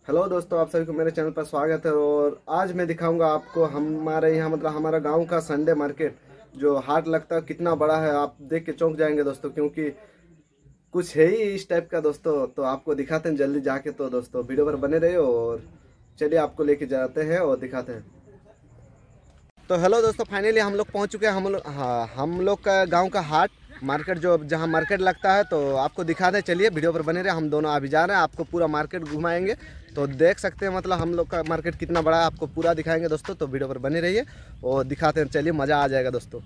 Hello दोस्तों, आप सभी को मेरे चैनल पर स्वागत है। और आज मैं दिखाऊंगा आपको हमारे यहाँ मतलब हमारा गांव का संडे मार्केट जो हाट लगता है कितना बड़ा है। आप देख के चौंक जाएंगे दोस्तों, क्योंकि कुछ है ही इस टाइप का दोस्तों। तो आपको दिखाते हैं जल्दी जाके। तो दोस्तों वीडियो पर बने रहिए और चलिए आपको लेके जाते हैं और दिखाते हैं। तो हेलो दोस्तों, फाइनली हम लोग पहुँच चुके हैं। हम लोग का गाँव का हाट मार्केट जो जहाँ मार्केट लगता है, तो आपको दिखा दें। चलिए वीडियो पर बने रहे। हम दोनों अभी जा रहे हैं, आपको पूरा मार्केट घुमाएंगे। तो देख सकते हैं मतलब हम लोग का मार्केट कितना बड़ा है, आपको पूरा दिखाएंगे दोस्तों। तो वीडियो पर बने रहिए और दिखाते हैं। चलिए मज़ा आ जाएगा दोस्तों।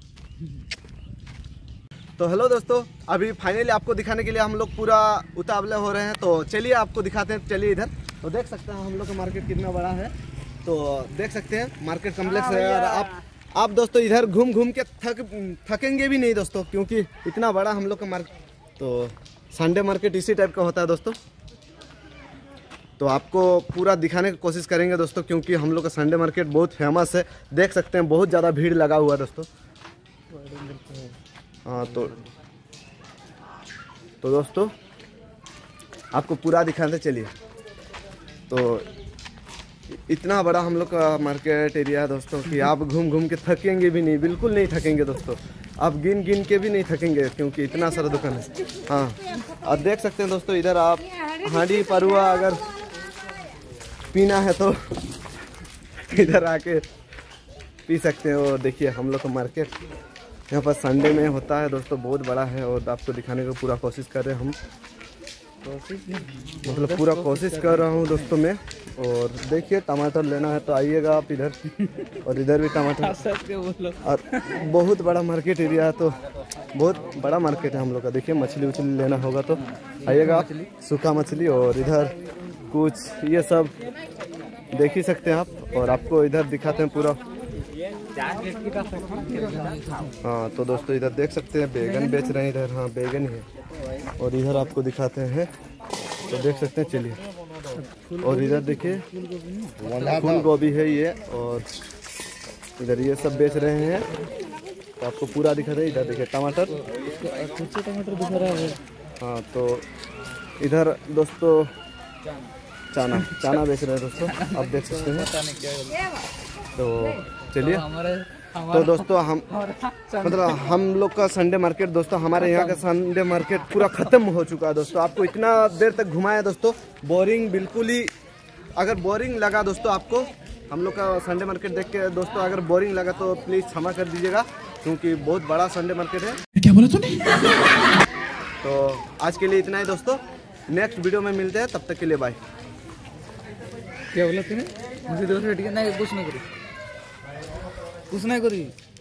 तो हेलो दोस्तों, अभी फाइनली आपको दिखाने के लिए हम लोग पूरा उतावले हो रहे हैं। तो चलिए आपको दिखाते हैं। चलिए इधर तो देख सकते हैं हम लोग का मार्केट कितना बड़ा है। तो देख सकते हैं मार्केट कम्प्लेक्स है। और आप दोस्तों इधर घूम घूम के थकेंगे भी नहीं दोस्तों, क्योंकि इतना बड़ा हम लोग का मार्केट। तो संडे मार्केट इसी टाइप का होता है दोस्तों। तो आपको पूरा दिखाने की कोशिश करेंगे दोस्तों, क्योंकि हम लोग का संडे मार्केट बहुत फेमस है। देख सकते हैं बहुत ज़्यादा भीड़ लगा हुआ है दोस्तों। हाँ तो दोस्तों आपको पूरा दिखाते चलिए। तो इतना बड़ा हम लोग का मार्केट एरिया है दोस्तों कि आप घूम घूम के थकेंगे भी नहीं, बिल्कुल नहीं थकेंगे दोस्तों। आप गिन गिन के भी नहीं थकेंगे, क्योंकि इतना सारा दुकान है। हाँ, और देख सकते हैं दोस्तों इधर आप हांडी परुआ अगर पीना है तो इधर आके पी सकते हैं। और देखिए हम लोग का मार्केट यहाँ पर संडे में होता है दोस्तों, बहुत बड़ा है। और आपको दिखाने की पूरा कोशिश कर रहे हैं हम, मतलब पूरा कोशिश कर रहा हूँ दोस्तों मैं। और देखिए टमाटर लेना है तो आइएगा आप इधर, और इधर भी टमाटर। और बहुत बड़ा मार्केट एरिया है, तो बहुत बड़ा मार्केट है हम लोग का। देखिए मछली उछली लेना होगा तो आइएगा आप, सूखा मछली। और इधर कुछ ये सब देख ही सकते हैं आप। और आपको इधर दिखाते हैं पूरा। हाँ तो दोस्तों इधर देख सकते हैं बैगन बेच रहे हैं इधर। हाँ बैगन ही है। और इधर आपको दिखाते हैं, तो देख सकते हैं चलिए। और इधर देखिए फूल गोभी है ये, और इधर ये सब बेच रहे हैं। तो आपको पूरा दिखा रहे हैं। इधर देखिए टमाटर दिखा रहा है। हाँ तो इधर दोस्तों चाना बेच रहे हैं दोस्तों, आप देख सकते हैं। तो चलिए, तो दोस्तों हम मतलब हम लोग का संडे मार्केट दोस्तों, हमारे यहाँ का संडे मार्केट पूरा ख़त्म हो चुका है दोस्तों। आपको इतना देर तक घुमाया दोस्तों, बोरिंग बिल्कुल ही। अगर बोरिंग लगा दोस्तों आपको हम लोग का संडे मार्केट देख के दोस्तों, अगर बोरिंग लगा तो प्लीज़ क्षमा कर दीजिएगा, क्योंकि बहुत बड़ा संडे मार्केट है। क्या बोला तूने? तो आज के लिए इतना ही दोस्तों, नेक्स्ट वीडियो में मिलते हैं, तब तक के लिए बाय। क्या बोला तूने? मुझे दोस्त नहीं, कुछ नहीं करी।